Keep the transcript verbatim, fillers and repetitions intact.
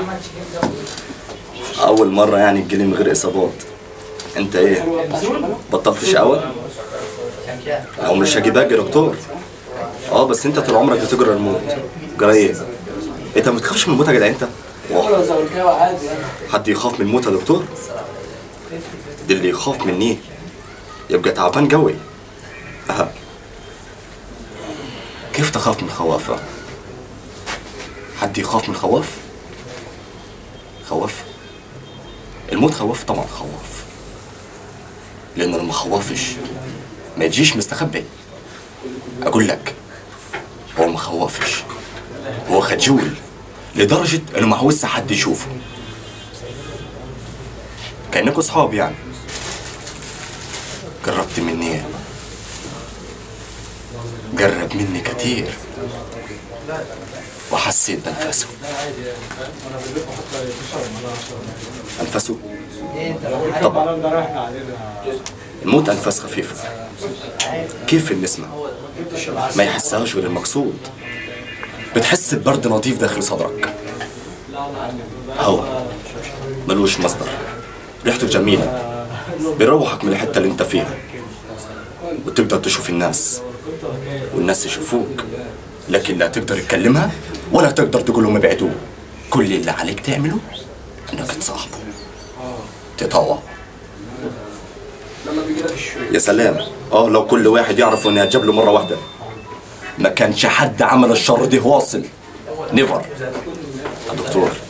اول مره يعني تجيلي من غير اصابات. انت ايه بطلت شقاوه؟ او مش هجيبك يا دكتور. اه بس انت طول عمرك بتجرى الموت. جرى ايه؟ انت ما بتخافش من الموت يا جدع انت؟ حد يخاف من الموت يا دكتور؟ ده اللي يخاف مني يبقى تعبان قوي. أه. كيف تخاف من خوافة؟ حد يخاف من خواف؟ خواف؟ الموت خواف؟ طبعا خواف، لأنه لما خوافش ما يجيش مستخبي. أقول لك هو ما خوافش، هو خجول لدرجة إنه ما عاوزش حد يشوفه. كأنكوا صحاب يعني. قربت مني، قرب مني كتير وحسيت بنفسه. أنفسه؟ طبعا الموت أنفاس خفيفة. كيف النسمة؟ ما يحسهاش غير المقصود. بتحس ببرد لطيف داخل صدرك. هوا ملوش مصدر، ريحته جميلة، بيروحك من الحتة اللي انت فيها، وتقدر تشوف الناس والناس يشوفوك، لكن لا تقدر تكلمها ولا تقدر تقول لهم ابعدوه. كل اللي عليك تعمله انك تصاحبه، تطوع. يا سلام، اه لو كل واحد يعرف اني هتجاب له مره واحده ما كانش حد عمل الشر ده واصل. نيفر يا دكتور.